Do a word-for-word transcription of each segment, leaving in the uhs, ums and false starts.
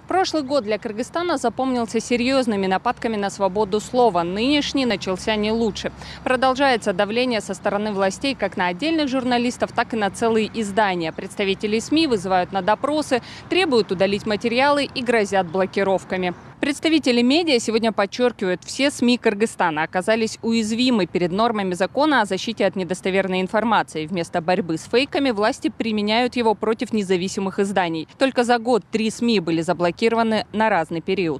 Прошлый год для Кыргызстана запомнился серьезными нападками на свободу слова. Нынешний начался не лучше. Продолжается давление со стороны властей как на отдельных журналистов, так и на целые издания. Представители СМИ вызывают на допросы, требуют удалить материалы и грозят блокировками. Представители медиа сегодня подчеркивают, все СМИ Кыргызстана оказались уязвимы перед нормами закона о защите от недостоверной информации. Вместо борьбы с фейками власти применяют его против независимых изданий. Только за год три СМИ были заблокированы на разный период.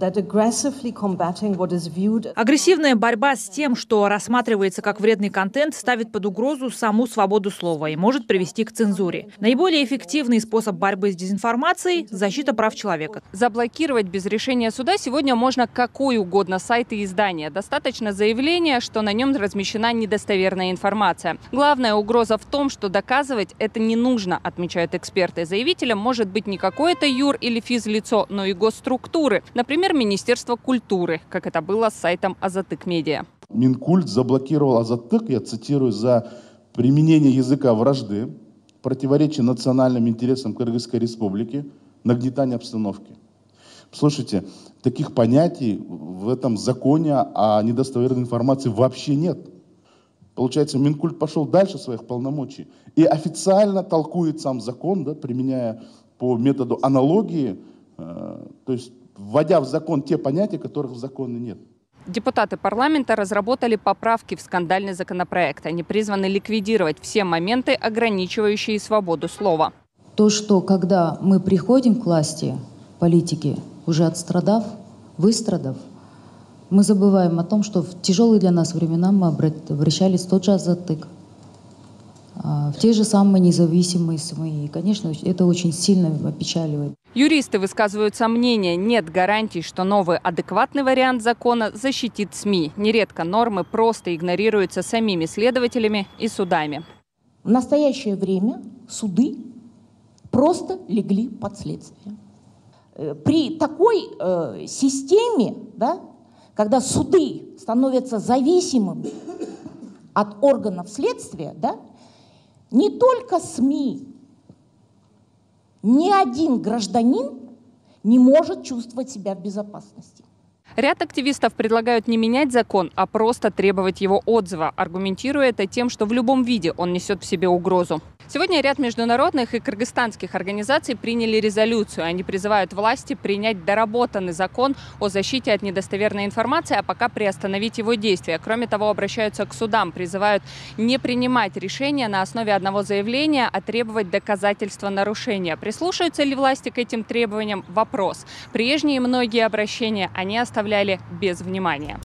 Агрессивная борьба с тем, что рассматривается как вредный контент, ставит под угрозу саму свободу слова и может привести к цензуре. Наиболее эффективный способ борьбы с дезинформацией – защита прав человека. Заблокировать без решения суда сегодня можно какой угодно сайт и издание. Достаточно заявления, что на нем размещена недостоверная информация. Главная угроза в том, что доказывать это не нужно, отмечают эксперты. Заявителем может быть не какое-то юр- или физлицо, но и госструктуры. Например, Министерство культуры, как это было с сайтом Азаттык Медиа. Минкульт заблокировал Азаттык, я цитирую, за применение языка вражды, противоречие национальным интересам Кыргызской республики, нагнетание обстановки. Слушайте, таких понятий в этом законе о недостоверной информации вообще нет. Получается, Минкульт пошел дальше своих полномочий и официально толкует сам закон, да, применяя по методу аналогии, э, то есть вводя в закон те понятия, которых в законе нет. Депутаты парламента разработали поправки в скандальный законопроект. Они призваны ликвидировать все моменты, ограничивающие свободу слова. То, что когда мы приходим к власти, политики, уже отстрадав, выстрадав, мы забываем о том, что в тяжелые для нас времена мы обращались в тот же Азаттык, в те же самые независимые СМИ. И, конечно, это очень сильно опечаливает. Юристы высказывают сомнения. Нет гарантий, что новый адекватный вариант закона защитит СМИ. Нередко нормы просто игнорируются самими следователями и судами. В настоящее время суды просто легли под следствие. При такой э, системе, да, когда суды становятся зависимыми от органов следствия, да, не только СМИ, ни один гражданин не может чувствовать себя в безопасности. Ряд активистов предлагают не менять закон, а просто требовать его отзыва, аргументируя это тем, что в любом виде он несет в себе угрозу. Сегодня ряд международных и кыргызстанских организаций приняли резолюцию. Они призывают власти принять доработанный закон о защите от недостоверной информации, а пока приостановить его действия. Кроме того, обращаются к судам, призывают не принимать решения на основе одного заявления, а требовать доказательства нарушения. Прислушаются ли власти к этим требованиям? Вопрос. Прежние многие обращения они оставляли без внимания.